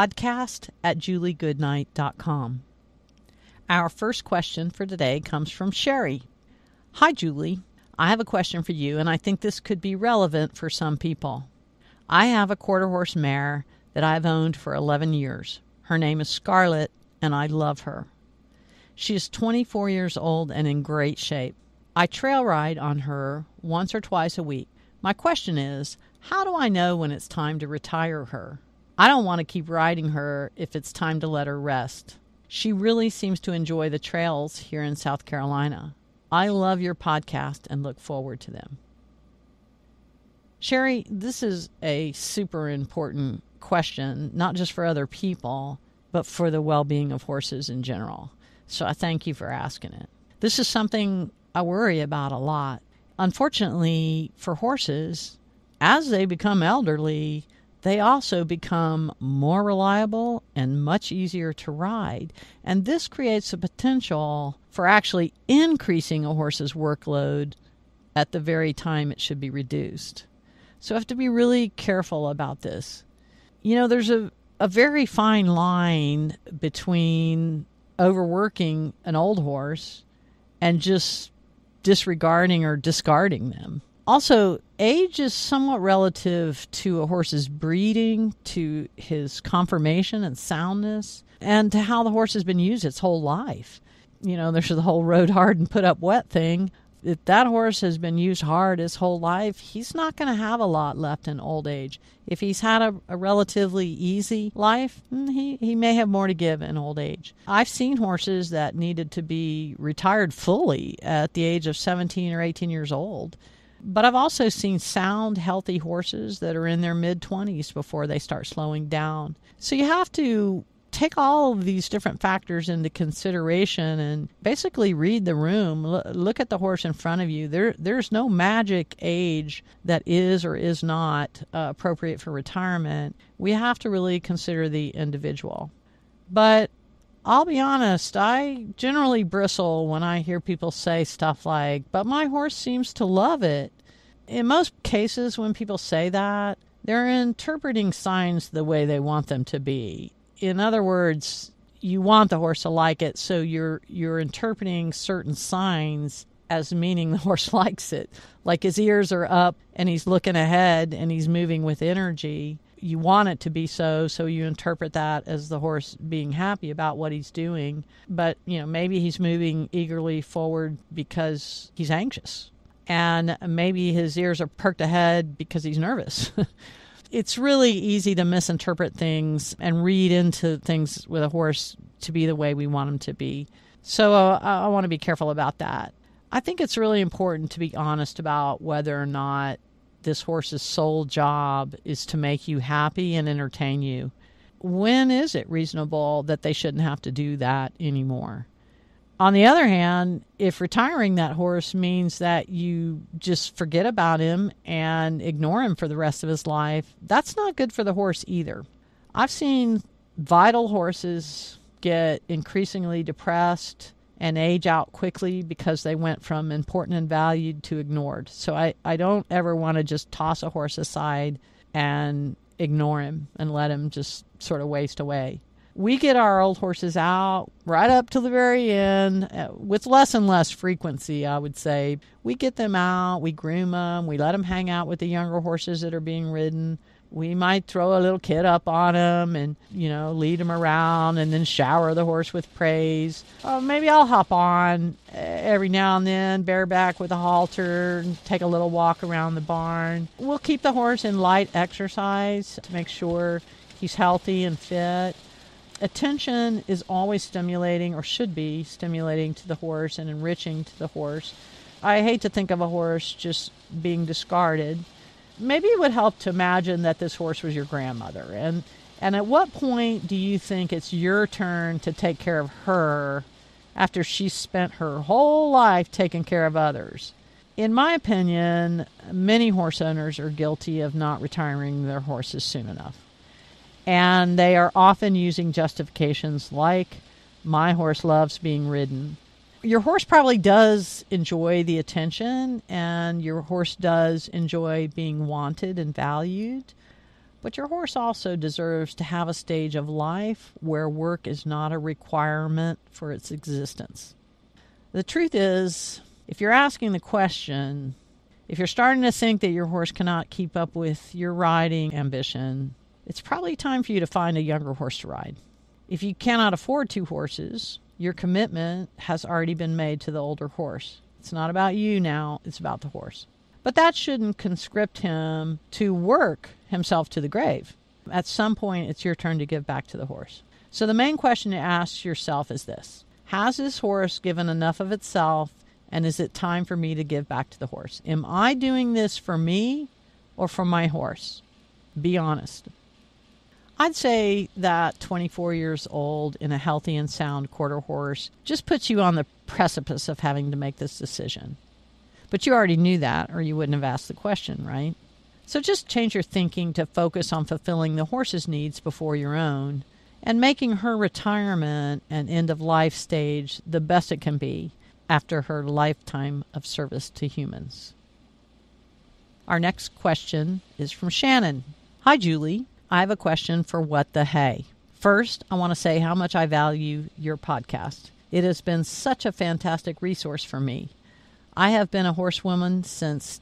S3: podcast@juliegoodnight.com. Our first question for today comes from Sherry. Hi, Julie. I have a question for you, and I think this could be relevant for some people. I have a quarter-horse mare that I've owned for 11 years. Her name is Scarlett, and I love her. She is 24 years old and in great shape. I trail ride on her once or twice a week. My question is, how do I know when it's time to retire her? I don't want to keep riding her if it's time to let her rest. She really seems to enjoy the trails here in South Carolina. I love your podcast and look forward to them. Sherry, this is a super important question, not just for other people, but for the well-being of horses in general. So I thank you for asking it. This is something I worry about a lot. Unfortunately, for horses, as they become elderly, they also become more reliable and much easier to ride. And this creates the potential for actually increasing a horse's workload at the very time it should be reduced. So I have to be really careful about this. You know, there's a very fine line between overworking an old horse and just disregarding or discarding them. Also, age is somewhat relative to a horse's breeding, to his conformation and soundness, and to how the horse has been used its whole life. You know, there's the whole rode hard and put up wet thing. If that horse has been used hard his whole life, he's not going to have a lot left in old age. If he's had a relatively easy life, he may have more to give in old age. I've seen horses that needed to be retired fully at the age of 17 or 18 years old. But I've also seen sound, healthy horses that are in their mid-20s before they start slowing down. So you have to take all of these different factors into consideration and basically read the room. Look at the horse in front of you. There's no magic age that is or is not appropriate for retirement. We have to really consider the individual. But I'll be honest, I generally bristle when I hear people say stuff like, but my horse seems to love it. In most cases, when people say that, they're interpreting signs the way they want them to be. In other words, you want the horse to like it, so you're interpreting certain signs as meaning the horse likes it. Like his ears are up and he's looking ahead and he's moving with energy. You want it to be so you interpret that as the horse being happy about what he's doing. But, you know, maybe he's moving eagerly forward because he's anxious. And maybe his ears are perked ahead because he's nervous. It's really easy to misinterpret things and read into things with a horse to be the way we want them to be. So I want to be careful about that. I think it's really important to be honest about whether or not this horse's sole job is to make you happy and entertain you. When is it reasonable that they shouldn't have to do that anymore? On the other hand, if retiring that horse means that you just forget about him and ignore him for the rest of his life, that's not good for the horse either. I've seen vital horses get increasingly depressed and age out quickly because they went from important and valued to ignored. So I don't ever want to just toss a horse aside and ignore him and let him just sort of waste away. We get our old horses out right up to the very end with less and less frequency, I would say. We get them out, we groom them, we let them hang out with the younger horses that are being ridden. We might throw a little kid up on him and, lead him around and then shower the horse with praise. Maybe I'll hop on every now and then, bareback with a halter, and take a little walk around the barn. We'll keep the horse in light exercise to make sure he's healthy and fit. Attention is always stimulating, or should be stimulating, to the horse and enriching to the horse. I hate to think of a horse just being discarded. Maybe it would help to imagine that this horse was your grandmother. And at what point do you think it's your turn to take care of her after she's spent her whole life taking care of others? In my opinion, many horse owners are guilty of not retiring their horses soon enough. And they are often using justifications like, my horse loves being ridden. Your horse probably does enjoy the attention, and your horse does enjoy being wanted and valued. But your horse also deserves to have a stage of life where work is not a requirement for its existence. The truth is, if you're asking the question, if you're starting to think that your horse cannot keep up with your riding ambition, it's probably time for you to find a younger horse to ride. If you cannot afford 2 horses, your commitment has already been made to the older horse. It's not about you now, it's about the horse. But that shouldn't conscript him to work himself to the grave. At some point, it's your turn to give back to the horse. So the main question to ask yourself is this: has this horse given enough of itself, and is it time for me to give back to the horse? Am I doing this for me or for my horse? Be honest. I'd say that 24 years old in a healthy and sound quarter horse just puts you on the precipice of having to make this decision. But you already knew that, or you wouldn't have asked the question, right? So just change your thinking to focus on fulfilling the horse's needs before your own, and making her retirement and end-of-life stage the best it can be after her lifetime of service to humans. Our next question is from Shannon. Hi, Julie. I have a question for What the Hay. First, I want to say how much I value your podcast. It has been such a fantastic resource for me. I have been a horsewoman since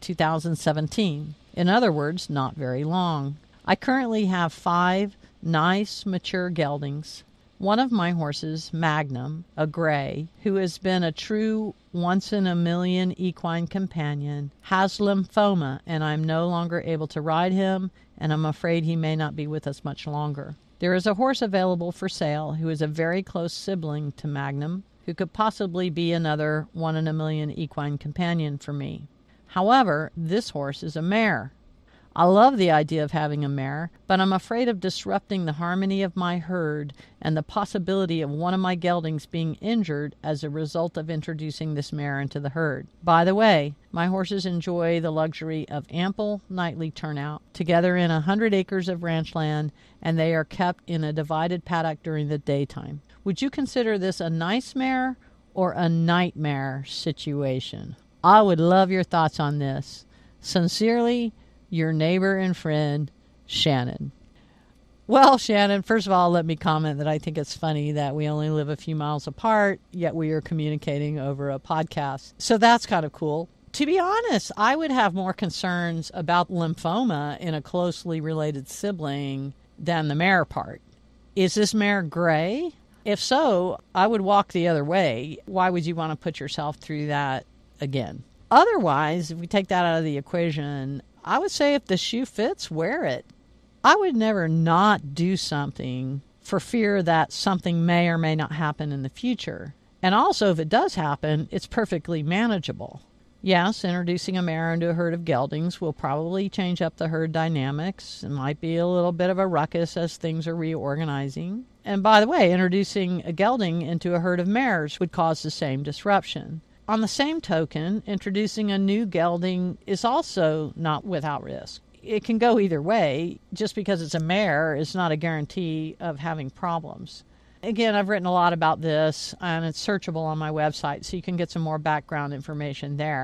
S3: 2017. In other words, not very long. I currently have 5 nice, mature geldings. One of my horses, Magnum, a gray, who has been a true once-in-a-million equine companion, has lymphoma, and I'm no longer able to ride him, and I'm afraid he may not be with us much longer. There is a horse available for sale who is a very close sibling to Magnum, who could possibly be another one-in-a-million equine companion for me. However, this horse is a mare. I love the idea of having a mare, but I'm afraid of disrupting the harmony of my herd and the possibility of one of my geldings being injured as a result of introducing this mare into the herd. By the way, my horses enjoy the luxury of ample nightly turnout, together in 100 acres of ranch land, and they are kept in a divided paddock during the daytime. Would you consider this a nice mare or a nightmare situation? I would love your thoughts on this. Sincerely, your neighbor and friend, Shannon. Well, Shannon, first of all, let me comment that I think it's funny that we only live a few miles apart, yet we are communicating over a podcast. So that's kind of cool. To be honest, I would have more concerns about lymphoma in a closely related sibling than the mare part. Is this mare gray? If so, I would walk the other way. Why would you want to put yourself through that again? Otherwise, if we take that out of the equation, I would say if the shoe fits, wear it. I would never not do something for fear that something may or may not happen in the future. And also, if it does happen, it's perfectly manageable. Yes, introducing a mare into a herd of geldings will probably change up the herd dynamics. It might be a little bit of a ruckus as things are reorganizing. And by the way, introducing a gelding into a herd of mares would cause the same disruption. On the same token, introducing a new gelding is also not without risk. It can go either way. Just because it's a mare is not a guarantee of having problems. Again, I've written a lot about this, and it's searchable on my website, so you can get some more background information there.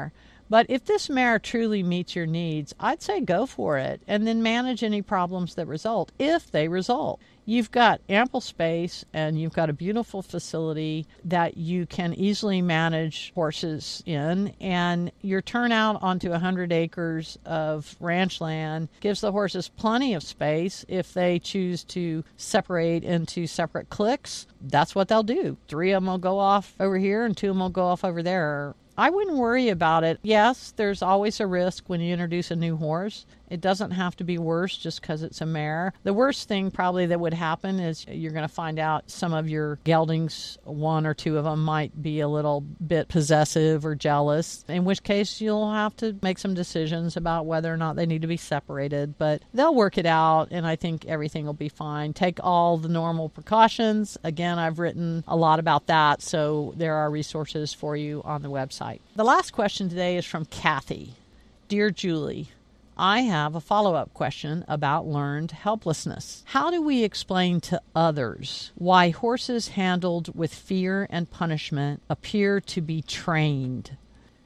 S3: But if this mare truly meets your needs, I'd say go for it and then manage any problems that result, if they result. You've got ample space and you've got a beautiful facility that you can easily manage horses in, and your turnout onto 100 acres of ranch land gives the horses plenty of space. If they choose to separate into separate cliques, that's what they'll do. 3 of them will go off over here and 2 of them will go off over there. I wouldn't worry about it. Yes, there's always a risk when you introduce a new horse. It doesn't have to be worse just because it's a mare. The worst thing probably that would happen is you're going to find out some of your geldings, 1 or 2 of them, might be a little bit possessive or jealous, in which case you'll have to make some decisions about whether or not they need to be separated. But they'll work it out, and I think everything will be fine. Take all the normal precautions. Again, I've written a lot about that, so there are resources for you on the website. The last question today is from Kathy. Dear Julie, I have a follow-up question about learned helplessness. How do we explain to others why horses handled with fear and punishment appear to be trained?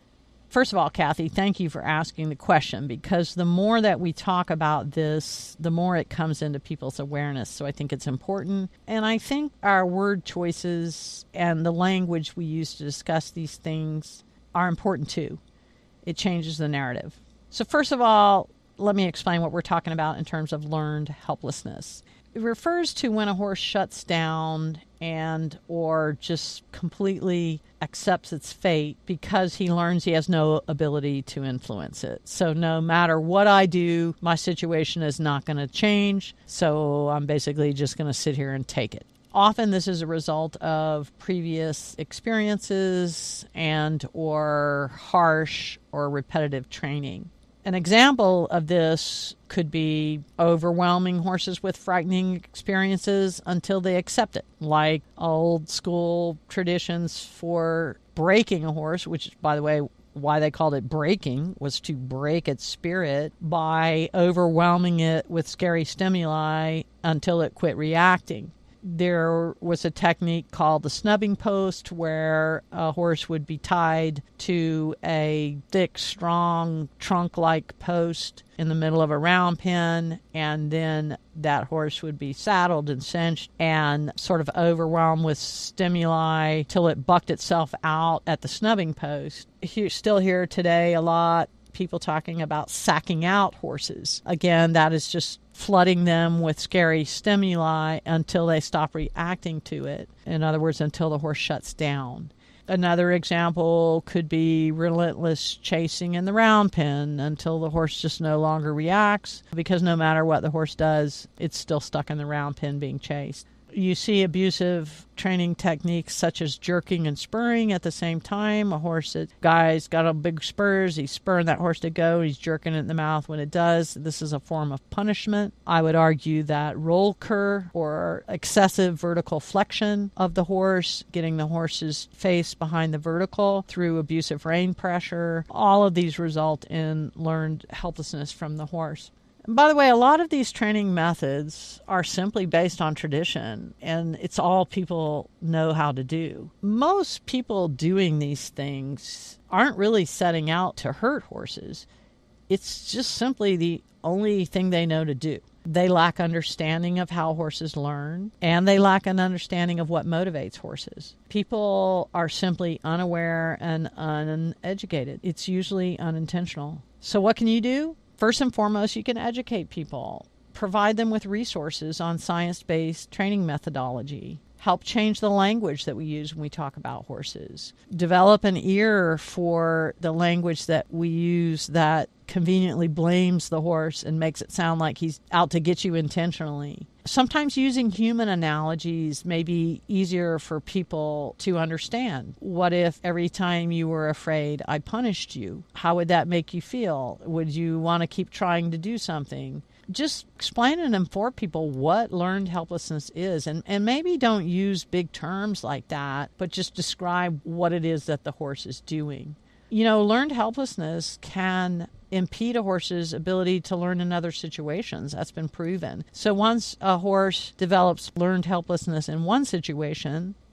S3: First of all, Kathy, thank you for asking the question, because the more that we talk about this, the more it comes into people's awareness. So I think it's important. And I think our word choices and the language we use to discuss these things are important too. It changes the narrative. So first of all, let me explain what we're talking about in terms of learned helplessness. It refers to when a horse shuts down and or just completely accepts its fate because he learns he has no ability to influence it. So no matter what I do, my situation is not going to change. So I'm basically just going to sit here and take it. Often this is a result of previous experiences and or harsh or repetitive training. An example of this could be overwhelming horses with frightening experiences until they accept it, like old school traditions for breaking a horse, which, by the way, why they called it breaking was to break its spirit by overwhelming it with scary stimuli until it quit reacting. There was a technique called the snubbing post, where a horse would be tied to a thick, strong, trunk-like post in the middle of a round pen, and then that horse would be saddled and cinched and sort of overwhelmed with stimuli till it bucked itself out at the snubbing post. You still hear today a lot people talking about sacking out horses. Again, that is just flooding them with scary stimuli until they stop reacting to it. In other words, until the horse shuts down. Another example could be relentless chasing in the round pen until the horse just no longer reacts, because no matter what the horse does, it's still stuck in the round pen being chased. You see abusive training techniques such as jerking and spurring at the same time. A horse that guy's got a big spurs, he's spurring that horse to go, he's jerking it in the mouth when it does. This is a form of punishment. I would argue that roll cur, or excessive vertical flexion of the horse, getting the horse's face behind the vertical through abusive rein pressure, all of these result in learned helplessness from the horse. By the way, a lot of these training methods are simply based on tradition, and it's all people know how to do. Most people doing these things aren't really setting out to hurt horses. It's just simply the only thing they know to do. They lack understanding of how horses learn, and they lack an understanding of what motivates horses. People are simply unaware and uneducated. It's usually unintentional. So what can you do? First and foremost, you can educate people, provide them with resources on science-based training methodology, help change the language that we use when we talk about horses, develop an ear for the language that we use that conveniently blames the horse and makes it sound like he's out to get you intentionally. Sometimes using human analogies may be easier for people to understand. What if every time you were afraid I punished you? How would that make you feel? Would you want to keep trying to do something? Just explain and inform people what learned helplessness is, and maybe don't use big terms like that, but just describe what it is that the horse is doing. You know, learned helplessness can impede a horse's ability to learn in other situations. That's been proven. So once a horse develops learned helplessness in one situation,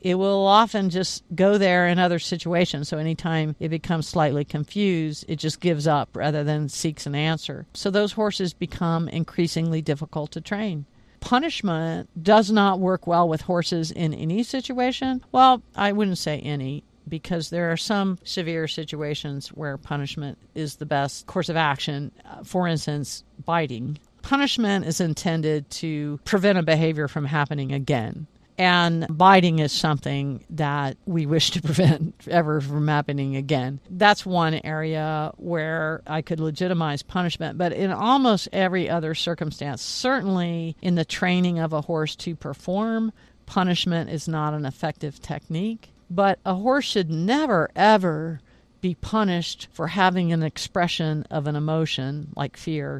S3: it will often just go there in other situations. So anytime it becomes slightly confused, it just gives up rather than seeks an answer. So those horses become increasingly difficult to train. Punishment does not work well with horses in any situation. Well, I wouldn't say any, because there are some severe situations where punishment is the best course of action. For instance, biting. Punishment is intended to prevent a behavior from happening again. And biting is something that we wish to prevent ever from happening again. That's one area where I could legitimize punishment. But in almost every other circumstance, certainly in the training of a horse to perform, punishment is not an effective technique. But a horse should never, ever be punished for having an expression of an emotion like fear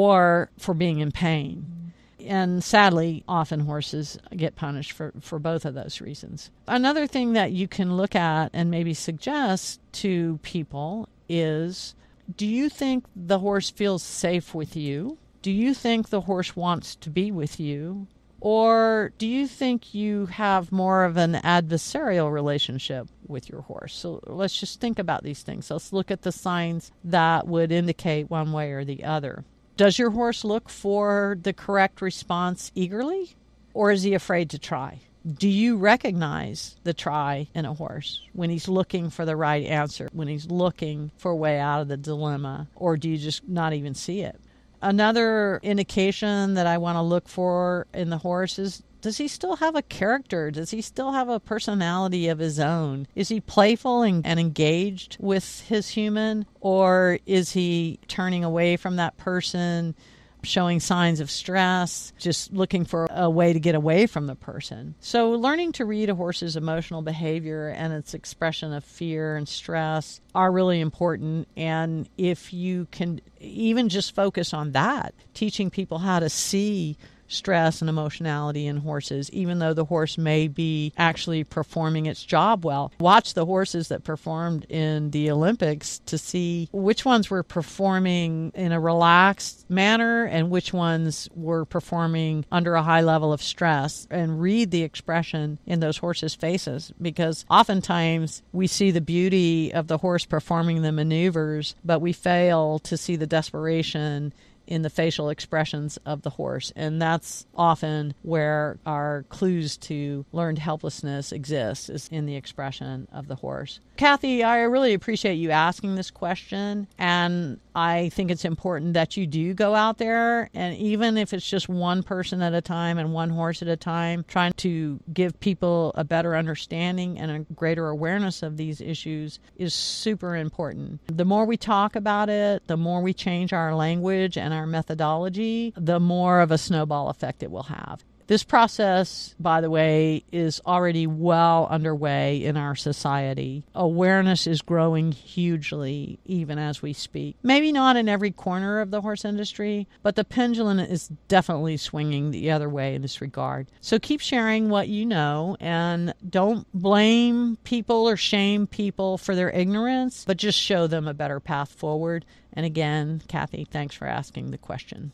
S3: or for being in pain. And sadly, often horses get punished for both of those reasons. Another thing that you can look at and maybe suggest to people is, do you think the horse feels safe with you? Do you think the horse wants to be with you? Or do you think you have more of an adversarial relationship with your horse? So let's just think about these things. Let's look at the signs that would indicate one way or the other. Does your horse look for the correct response eagerly, or is he afraid to try? Do you recognize the try in a horse when he's looking for the right answer, when he's looking for a way out of the dilemma, or do you just not even see it? Another indication that I want to look for in the horse is, does he still have a character? Does he still have a personality of his own? Is he playful and engaged with his human? Or is he turning away from that person, showing signs of stress, just looking for a way to get away from the person? So learning to read a horse's emotional behavior and its expression of fear and stress are really important. And if you can even just focus on that, teaching people how to see stress and emotionality in horses, even though the horse may be actually performing its job well. Watch the horses that performed in the Olympics to see which ones were performing in a relaxed manner and which ones were performing under a high level of stress, and read the expression in those horses' faces, because oftentimes we see the beauty of the horse performing the maneuvers, but we fail to see the desperation in the facial expressions of the horse. And that's often where our clues to learned helplessness exists, is in the expression of the horse. Kathy, I really appreciate you asking this question, and I think it's important that you do go out there, and even if it's just one person at a time and one horse at a time, trying to give people a better understanding and a greater awareness of these issues is super important. The more we talk about it, the more we change our language and our methodology, the more of a snowball effect it will have. This process, by the way, is already well underway in our society. Awareness is growing hugely even as we speak. Maybe not in every corner of the horse industry, but the pendulum is definitely swinging the other way in this regard. So keep sharing what you know, and don't blame people or shame people for their ignorance, but just show them a better path forward. And again, Kathy, thanks for asking the question.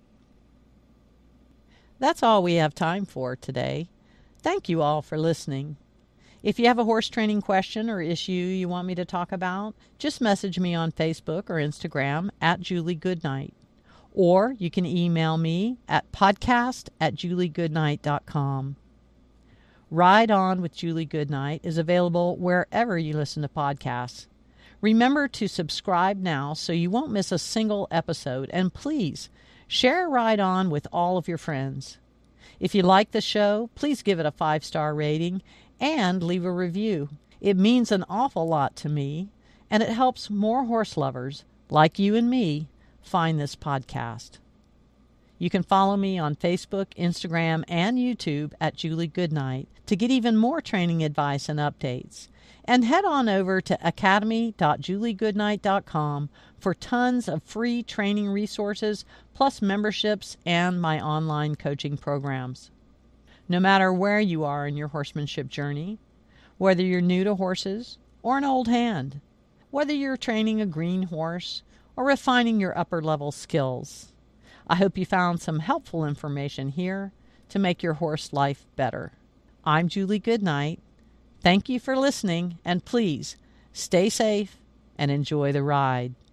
S3: That's all we have time for today. Thank you all for listening. If you have a horse training question or issue you want me to talk about, just message me on Facebook or Instagram at Julie Goodnight. Or you can email me at podcast@juliegoodnight.com. Ride On with Julie Goodnight is available wherever you listen to podcasts. Remember to subscribe now so you won't miss a single episode, and please share Ride On with all of your friends. If you like the show, please give it a 5-star rating and leave a review. It means an awful lot to me, and it helps more horse lovers like you and me find this podcast. You can follow me on Facebook, Instagram, and YouTube at Julie Goodnight to get even more training advice and updates. And head on over to academy.juliegoodnight.com for tons of free training resources, plus memberships and my online coaching programs. No matter where you are in your horsemanship journey, whether you're new to horses or an old hand, whether you're training a green horse or refining your upper level skills, I hope you found some helpful information here to make your horse life better. I'm Julie Goodnight, Thank you for listening, and please stay safe and enjoy the ride.